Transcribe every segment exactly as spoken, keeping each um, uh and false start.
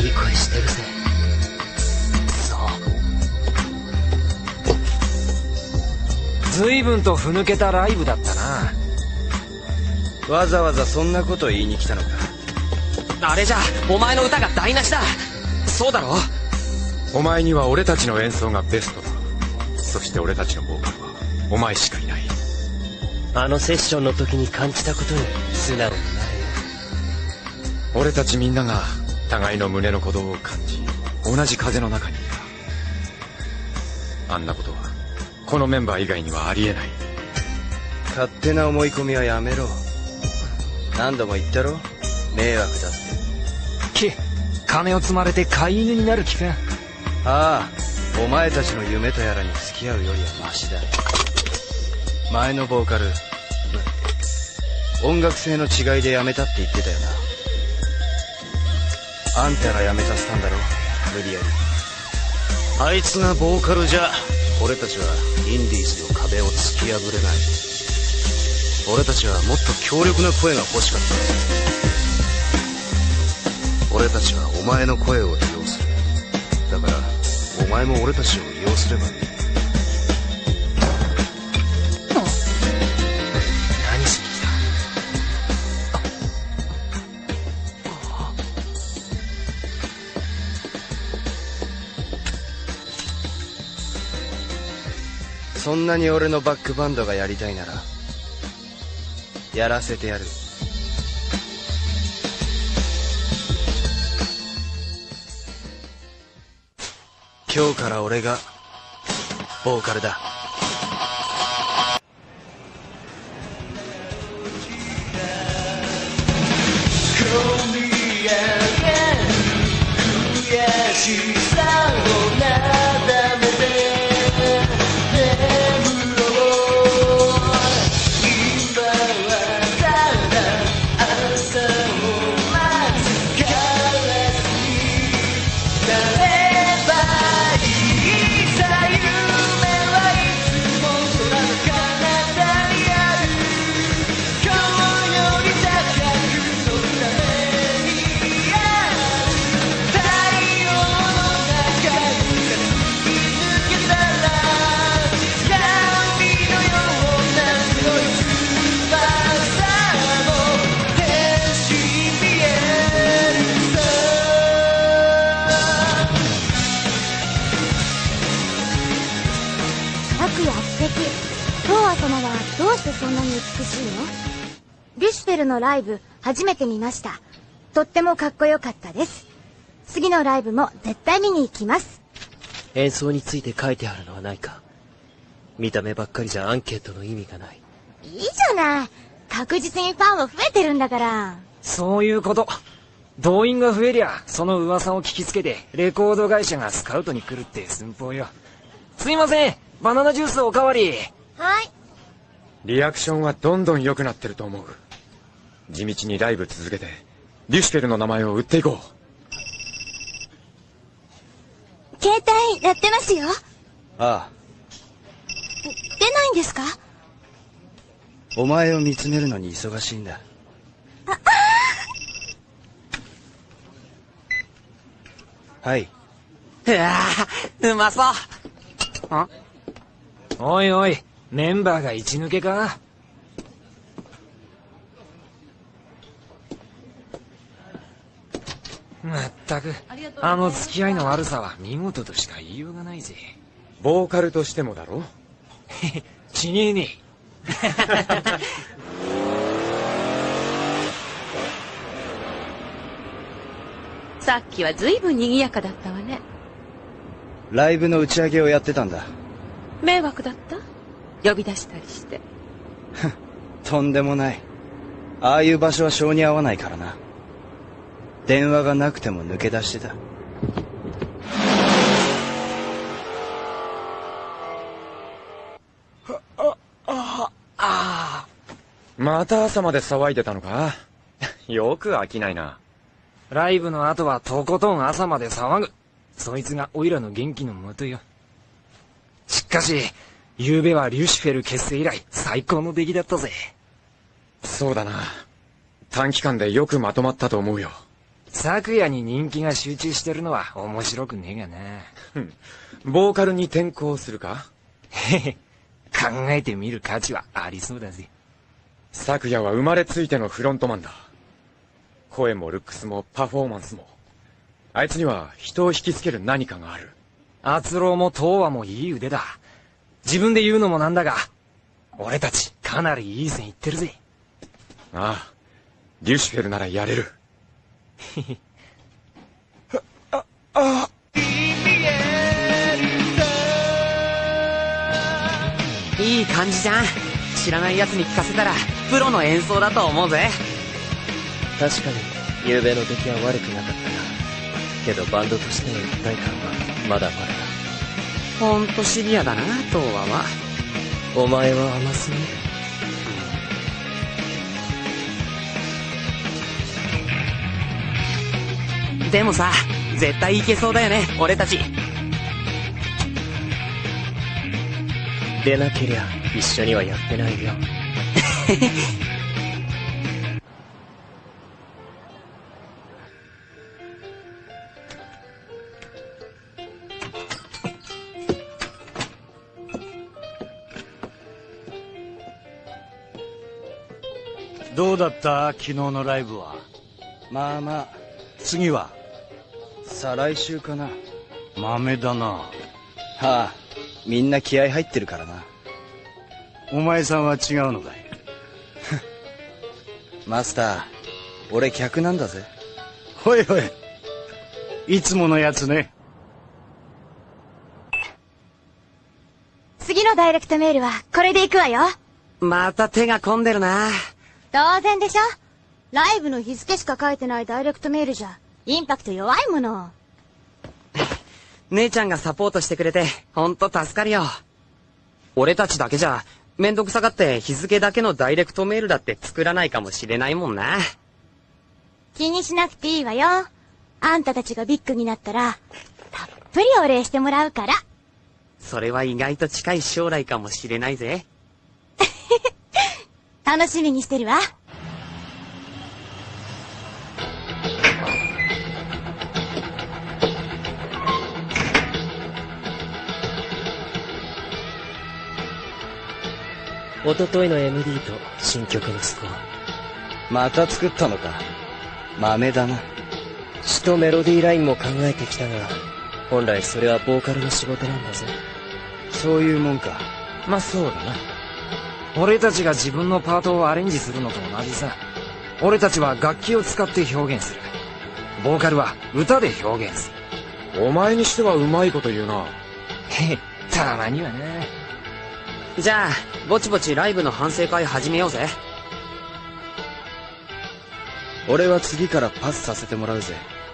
い声してるぜ。そう。随分とふぬけたライブだったな。 わざわざそんなこと言いに来たのか。 あれじゃお前の歌が台無しだ。そうだろ。 お前には俺たちの演奏がベストだ。そして俺たちのボーカルはお前しかいない。 あのセッションの時に感じたことに素直になれよ。 俺たちみんなが互いの胸の鼓動を感じ、同じ風の中にいた。あんなことはこのメンバー以外にはありえない。 勝手な思い込みはやめろ。何度も言ったろ、迷惑だって。 け、金を積まれて飼い犬になる気か。 ああ、お前たちの夢とやらに付き合うよりはマシだ。前のボーカル、音楽性の違いでやめたって言ってたよな。あんたがやめさせたんだろ、無理やり。あいつがボーカルじゃ俺たちはインディーズの壁を突き破れない。俺たちはもっと強力な声が欲しかった。俺たちはお前の声を利用する。だからお前も俺たちを利用すればいい。 何しに来た？そんなに俺のバックバンドがやりたいならやらせてやる。今日から俺がボーカルだ。 そんなに美しいの？リュシュフェルのライブ初めて見ました。とってもかっこよかったです。次のライブも絶対見に行きます。 演奏について書いてあるのはないか。見た目ばっかりじゃアンケートの意味がない。 いいじゃない。確実にファンは増えてるんだから。 そういうこと。動員が増えりゃその噂を聞きつけてレコード会社がスカウトに来るって寸法よ。すいません、バナナジュースおかわり。 はい。 リアクションはどんどん良くなってると思う。地道にライブ続けてリュシュフェルの名前を売っていこう。 携帯やってますよ。 ああ。 出ないんですか？ お前を見つめるのに忙しいんだ。 ああはい。 うわー、うまそう。あ、おいおい、メンバーが一抜けか？まったく、あの付き合いの悪さは見事としか言いようがないぜ。 ボーカルとしてもだろ？ ちげえね。 さっきは随分賑やかだったわね。 ライブの打ち上げをやってたんだ。 迷惑だった？呼び出したりして。 とんでもない。ああいう場所は性に合わないからな。電話がなくても抜け出してた。 あああ、また朝まで騒いでたのか？よく飽きないな。 ライブの後はとことん朝まで騒ぐ。そいつがオイラの元気のもとよ。しかし昨べはリュシュフェル結成以来最高の出来だったぜ。 そうだな。短期間でよくまとまったと思うよ。 昨夜に人気が集中してるのは面白くねえがな。 ボーカルに転向するか？ へへ、考えてみる価値はありそうだぜ。 昨夜は生まれついてのフロントマンだ。声もルックスもパフォーマンスも。あいつには人を引きつける何かがある。 厚労も東和もいい腕だ。自分で言うのもなんだが、俺たちかなりいい線いってるぜ。 ああ、リュシフェルならやれる。あ、あ、 いい感じじゃん。知らない奴に聞かせたらプロの演奏だと思うぜ。 確かに昨夜の出来は悪くなかったな。けどバンドとしての一体感はまだまだだ。 ほんとシビアだな東和は。 お前は甘すぎる。 でもさ、絶対いけそうだよね俺たち。 でなけりゃ一緒にはやってないよ。 どうだった昨日のライブは。 まあまあ。 次は再来週かな。 豆だな。 はあ、みんな気合入ってるからな。 お前さんは違うのかい。 マスター、俺客なんだぜ。 ほいほい、いつものやつね。 次のダイレクトメールはこれでいくわよ。 また手が込んでるな。 当然でしょ。ライブの日付しか書いてないダイレクトメールじゃインパクト弱いもの。 姉ちゃんがサポートしてくれてほんと助かるよ。俺たちだけじゃめんどくさがって日付だけのダイレクトメールだって作らないかもしれないもんな。 気にしなくていいわよ。あんたたちがビッグになったらたっぷりお礼してもらうから。 それは意外と近い将来かもしれないぜ。 楽しみにしてるわ。 おとといの エムディー と新曲のスコア。 また作ったのか。豆だな。 詩とメロディーラインも考えてきたが、本来それはボーカルの仕事なんだぜ。 そういうもんか。 まあそうだな。俺たちが自分のパートをアレンジするのと同じさ。俺たちは楽器を使って表現する。ボーカルは歌で表現する。お前にしてはうまいこと言うな。 へへ、たまにはな。 じゃあぼちぼちライブの反省会始めようぜ。 俺は次からパスさせてもらうぜ。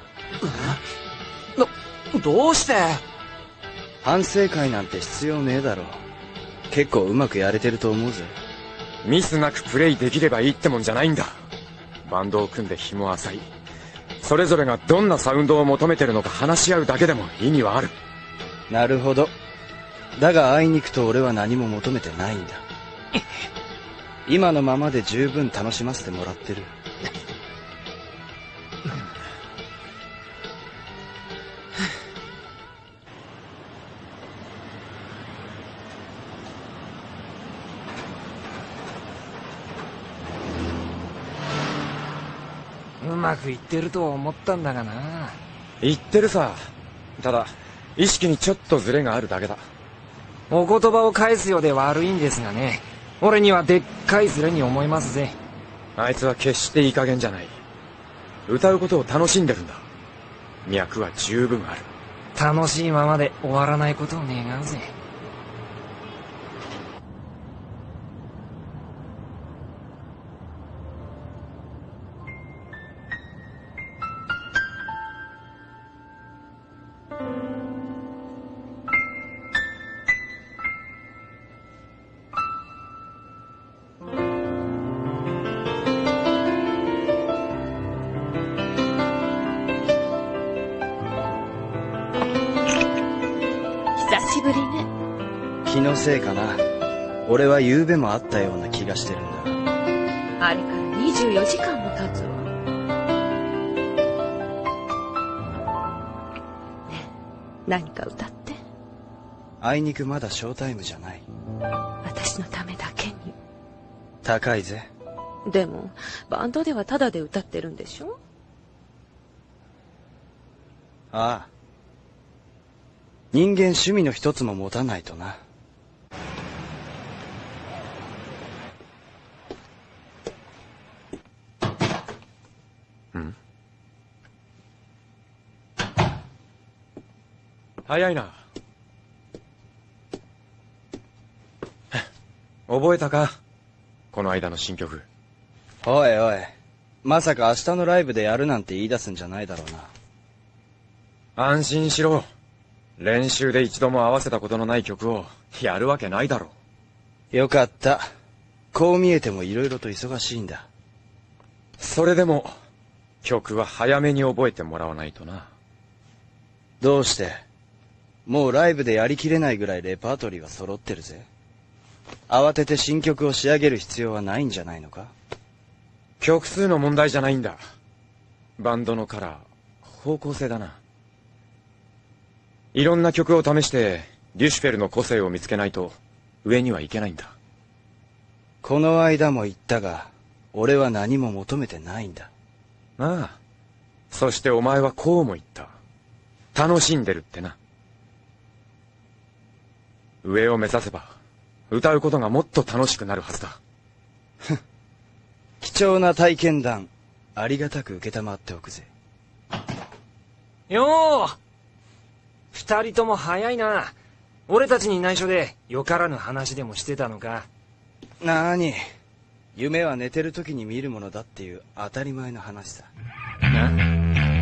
ど、どうして？ 反省会なんて必要ねえだろ。結構うまくやれてると思うぜ。 ミスなくプレイできればいいってもんじゃないんだ。バンドを組んで日も浅い。それぞれがどんなサウンドを求めてるのか話し合うだけでも意味はある。 なるほど。だがあいにくと俺は何も求めてないんだ。今のままで十分楽しませてもらってる。 うまくいってると思ったんだがな。 言ってるさ。ただ意識にちょっとズレがあるだけだ。 お言葉を返すようで悪いんですがね。俺にはでっかいズレに思えますぜ。 あいつは決していい加減じゃない。歌うことを楽しんでるんだ。脈は十分ある。 楽しいままで終わらないことを願うぜ。 久しぶりね。 気のせいかな。俺は夕べも会ったような気がしてるんだ。 あれからにじゅうよじかんも経つわ。 何か歌って。 あいにくまだショータイムじゃない。 私のためだけに。 高いぜ。 でもバンドではタダで歌ってるんでしょ？ ああ。人間趣味の一つも持たないとな。 ん？早いな。覚えたか？この間の新曲。 おいおい。まさか明日のライブでやるなんて言い出すんじゃないだろうな。 安心しろ。練習で一度も合わせたことのない曲をやるわけないだろう。よかった。こう見えてもいろいろと忙しいんだ。 それでも曲は早めに覚えてもらわないとな。 どうして？もうライブでやりきれないぐらいレパートリーは揃ってるぜ。慌てて新曲を仕上げる必要はないんじゃないのか？ 曲数の問題じゃないんだ。バンドのカラー、方向性だな。いろんな曲を試してリュシュフェルの個性を見つけないと上にはいけないんだ。 この間も言ったが、俺は何も求めてないんだ。 ああ。そしてお前はこうも言った。楽しんでるってな。上を目指せば歌うことがもっと楽しくなるはずだ。 貴重な体験談、ありがたく承っておくぜ。 よう、二人とも早いな。俺たちに内緒でよからぬ話でもしてたのか。 なーに、夢は寝てる時に見るものだっていう当たり前の話さ。 な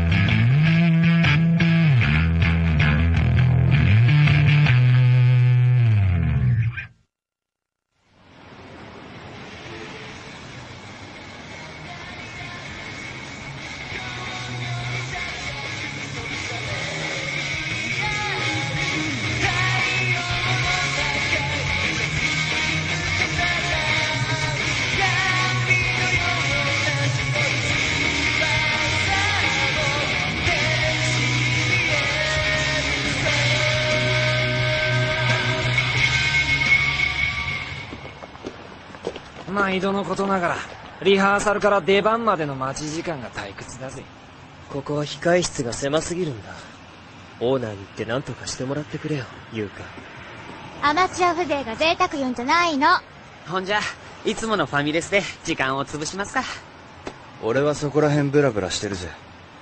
毎度のことながらリハーサルから出番までの待ち時間が退屈だぜ。 ここは控え室が狭すぎるんだ。オーナーに言って何とかしてもらってくれよ、優香。 アマチュア風情が贅沢言うんじゃないの。 ほんじゃいつものファミレスで時間を潰しますか。 俺はそこら辺ブラブラしてるぜ。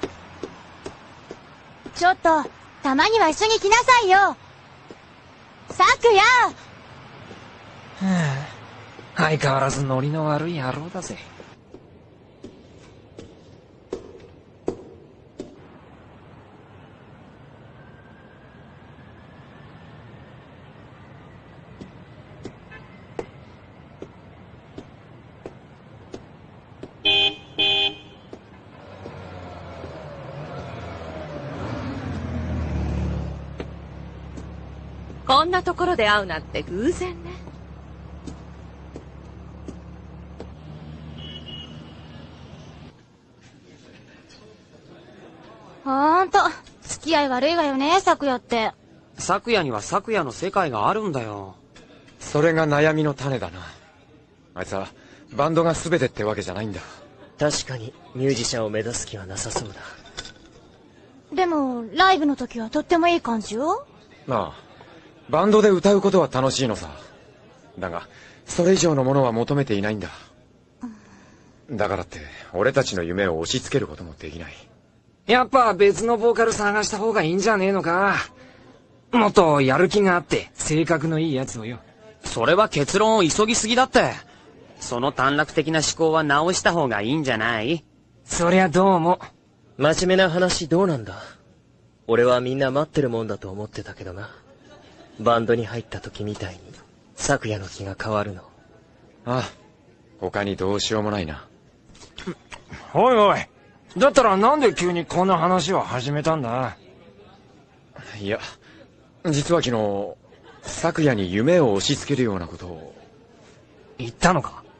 ちょっとたまには一緒に来なさいよ。さくや。 はあ、相変わらずノリの悪い野郎だぜ。 こんなところで会うなんて偶然ね。 ほんと付き合い悪いわよね、咲夜って。 咲夜には咲夜の世界があるんだよ。 それが悩みの種だな。あいつはバンドが全てってわけじゃないんだ。 確かにミュージシャンを目指す気はなさそうだ。 でもライブの時はとってもいい感じよ。 まあバンドで歌うことは楽しいのさ。だがそれ以上のものは求めていないんだ。だからって俺たちの夢を押し付けることもできない。 やっぱ別のボーカル探した方がいいんじゃねえのか。もっとやる気があって性格のいいやつをよ。 それは結論を急ぎすぎだって。その短絡的な思考は直した方がいいんじゃない？ そりゃどうも。 真面目な話どうなんだ。俺はみんな待ってるもんだと思ってたけどな。バンドに入った時みたいに咲夜の気が変わるの。 ああ、他にどうしようもないな。 おいおい、だったらなんで急にこんな話を始めたんだ。 いや実は昨日咲夜に夢を押し付けるようなことを言ったのか。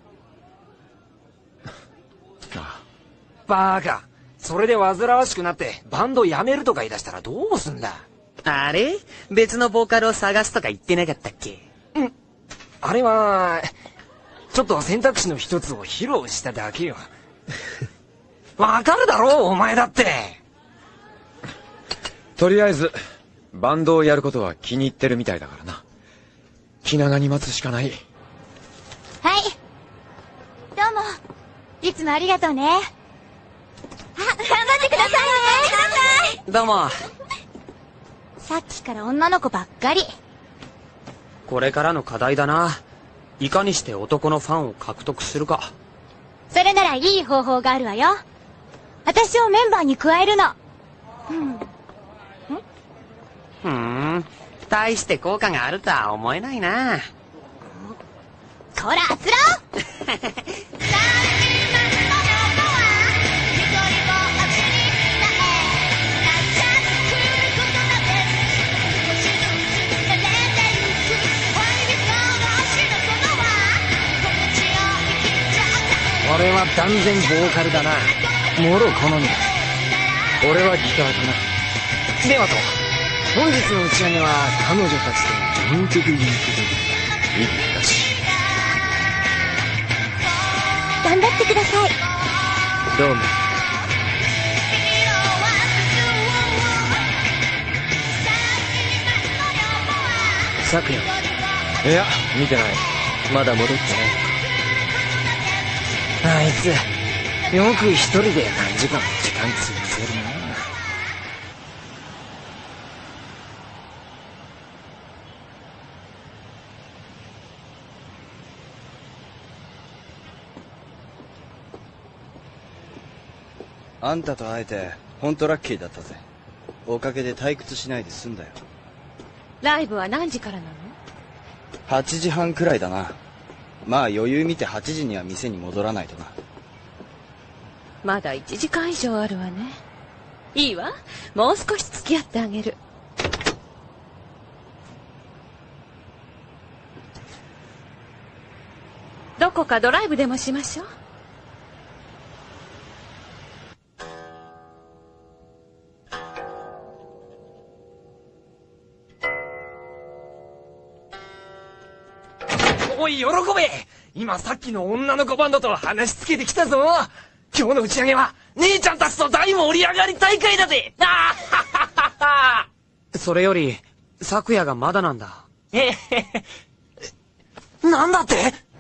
ああ、 バーカ、それで煩わしくなってバンド辞めるとか言い出したらどうすんだ。 あれ別のボーカルを探すとか言ってなかったっけ？ うん。あれは、ちょっと選択肢の一つを披露しただけよ。わかるだろう、お前だって。 とりあえず、バンドをやることは気に入ってるみたいだからな。気長に待つしかない。 はい。どうも。いつもありがとうね。あ、頑張ってくださいね。 どうも。 さっきから女の子ばっかり。 これからの課題だな。いかにして男のファンを獲得するか。 それならいい方法があるわよ。私をメンバーに加えるの。うん。 ふーん。大して効果があるとは思えないな。 こら、あつろ俺は断然ボーカルだな。もろ好みだ。 俺はギターかな。 ではと、本日の打ち上げは彼女たちとの全曲いうことで。いったし。 頑張ってください。 どうも。昨夜。 いや、見てない。 まだ戻ってない。 あいつ、よく一人で何時間も時間潰せるな。 あんたと会えて、ほんとラッキーだったぜ。おかげで退屈しないで済んだよ。 ライブは何時からなの？ はちじはんくらいだな。まあ余裕見てはちじには店に戻らないとな。 まだいちじかん以上あるわね。いいわ。もう少し付き合ってあげる。どこかドライブでもしましょう。 おい、喜べ！今さっきの女の子バンドと話しつけてきたぞ。今日の打ち上げは姉ちゃんたちと大盛り上がり大会だぜ。あははは。 それより、昨夜がまだなんだ。 えへへ。なんだって？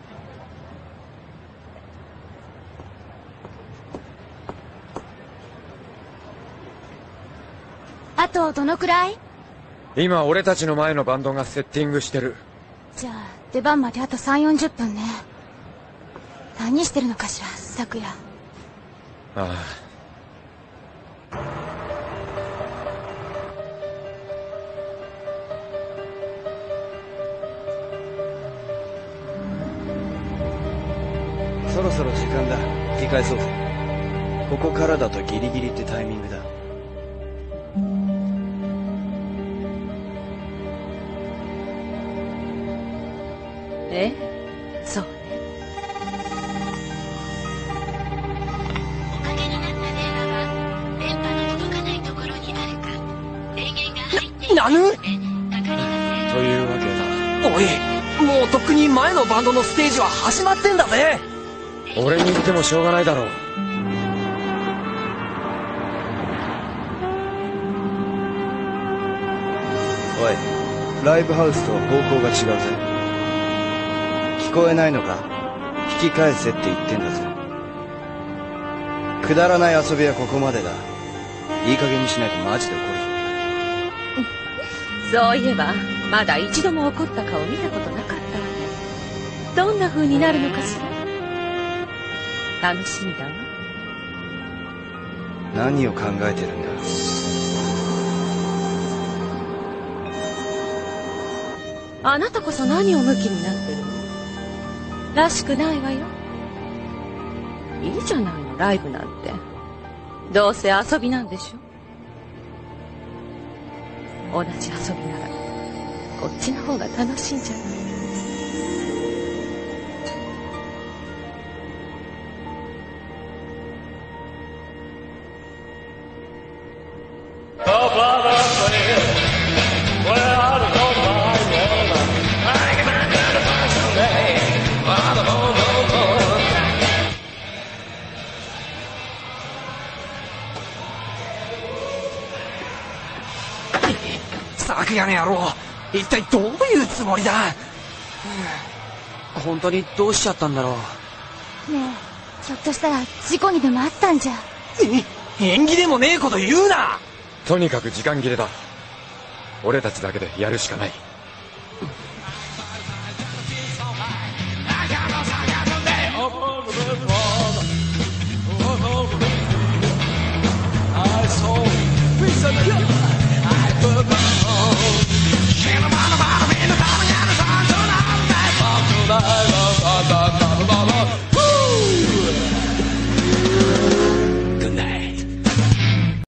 あとどのくらい？ 今俺たちの前のバンドがセッティングしてる。 じゃあ出番まであとさんじゅうよんじゅっぷんね。何してるのかしら、昨夜。 ああ。 そろそろ時間だ。引き返そうぜ。ここからだとギリギリってタイミングだ。 ええ、そうね。 おかけになった電話は電波の届かないところにあるか、電源が入っていないのでかかりません。 というわけだ。おい、もうとっくに前のバンドのステージは始まってんだぜ。 俺に言ってもしょうがないだろう。 おい、ライブハウスとは方向が違うぜ。聞こえないのか？引き返せって言ってんだぞ。くだらない遊びはここまでだ。いい加減にしないとマジで怒るぞ。 そういえばまだ一度も怒った顔見たことなかったわね。どんな風になるのかしら。楽しみだわ。 何を考えてるんだ。 あなたこそ何をムキになってるの？らしくないわよ。いいじゃないの、ライブなんて。どうせ遊びなんでしょ。同じ遊びならこっちの方が楽しいんじゃない？ 昨夜の野郎、一体どういうつもりだ。 本当にどうしちゃったんだろう。ねえ、ひょっとしたら事故にでもあったんじゃ。 え、縁起でもねえこと言うな。 とにかく時間切れだ。俺たちだけでやるしかない。 I saw peace and